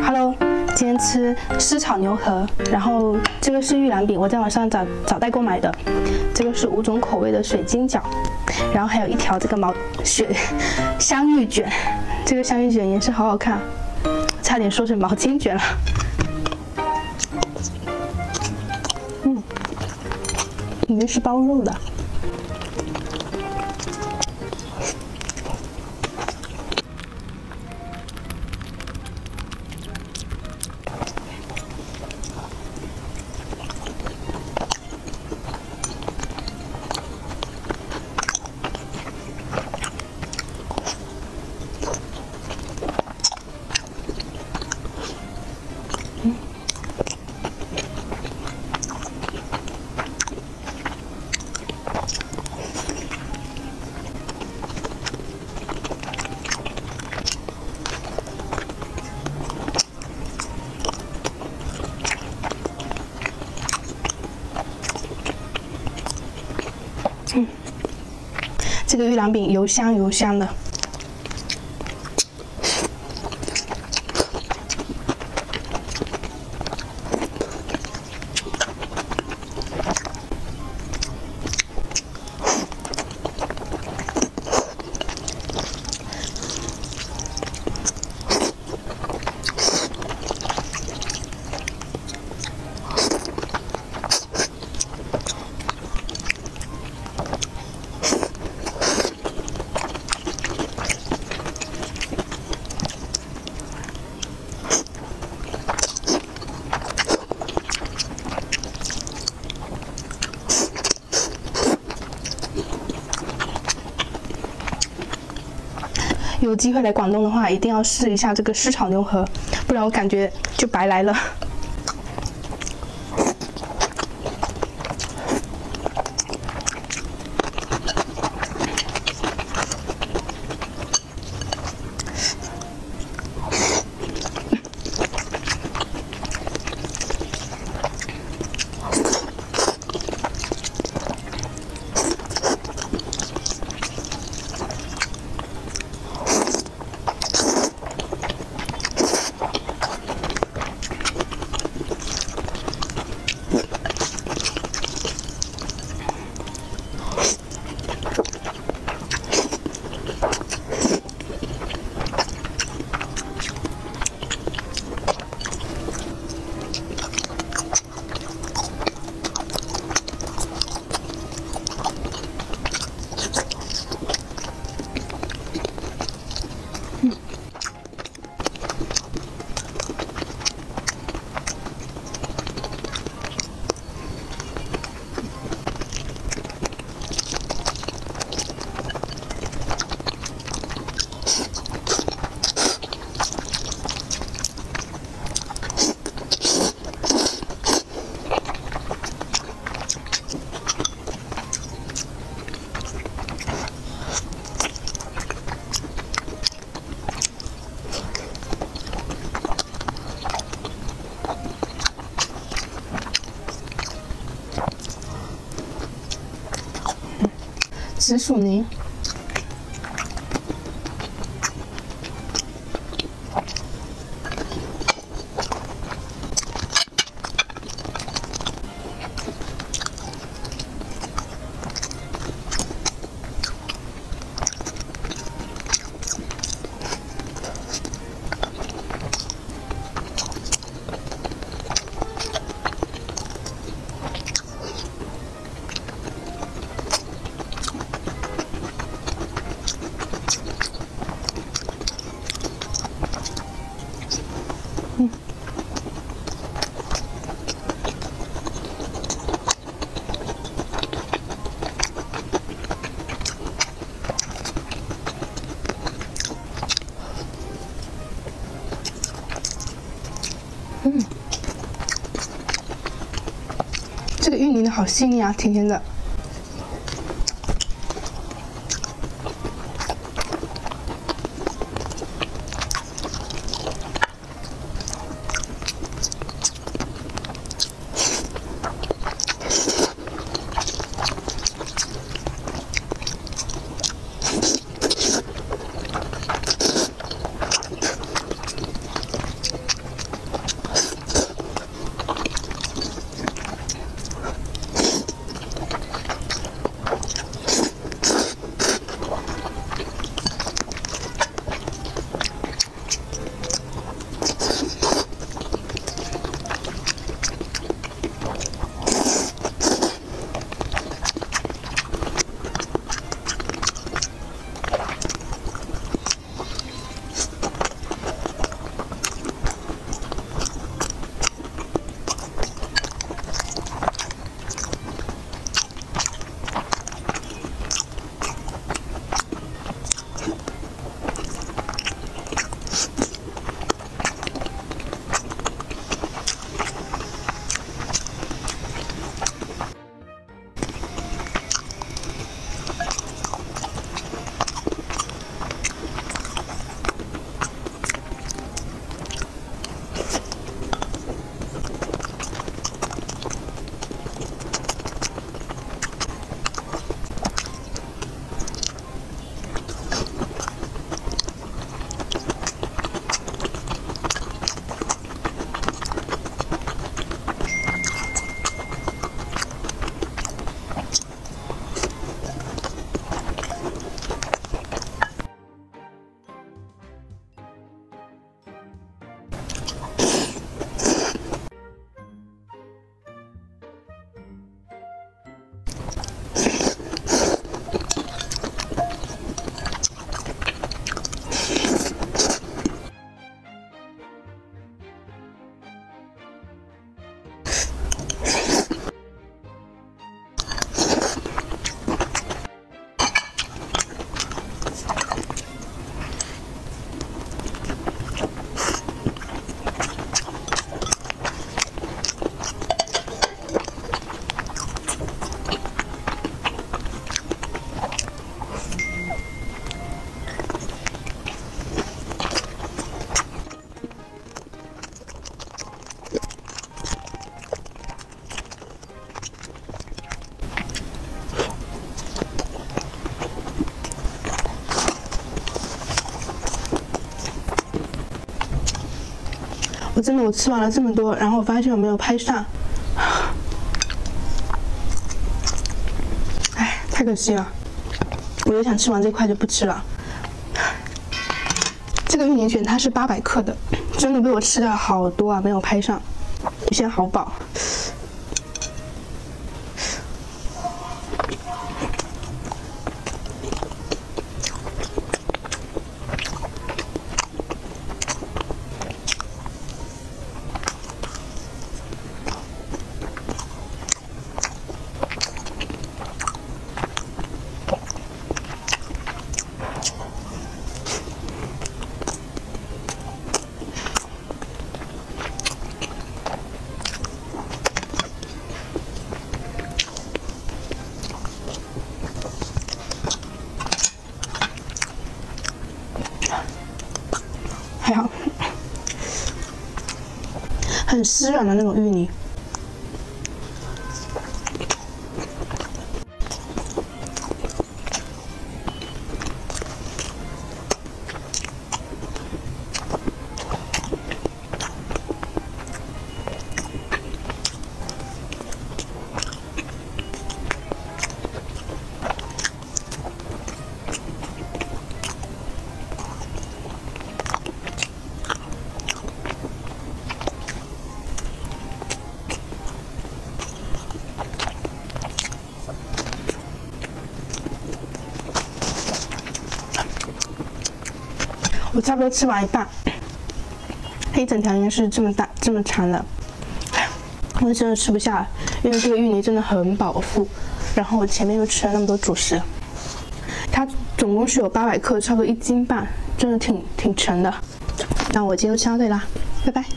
Hello， 今天吃湿炒牛河，然后这个是玉兰饼，我在网上找代购买的。这个是5种口味的水晶饺，然后还有一条这个香芋卷，这个香芋卷也是好好看，差点说成毛巾卷了。里面是包肉的。 这个玉兰饼油香油香的。 有机会来广东的话，一定要试一下这个湿炒牛河，不然我感觉就白来了。紫薯泥。这个芋泥的好细腻啊，甜甜的。 我吃完了这么多，然后我发现我没有拍上，哎，太可惜了。我就想吃完这块就不吃了。这个芋泥卷它是800克的，真的被我吃掉好多啊，没有拍上。我现在好饱。还好，很湿软的那种芋泥。我差不多吃完一半，它一整条应该是这么大、这么长的，我真的吃不下了，因为这个芋泥真的很饱腹，然后我前面又吃了那么多主食，它总共是有800克，差不多1斤半，真的挺沉的。那我今天就吃到这里啦，拜拜。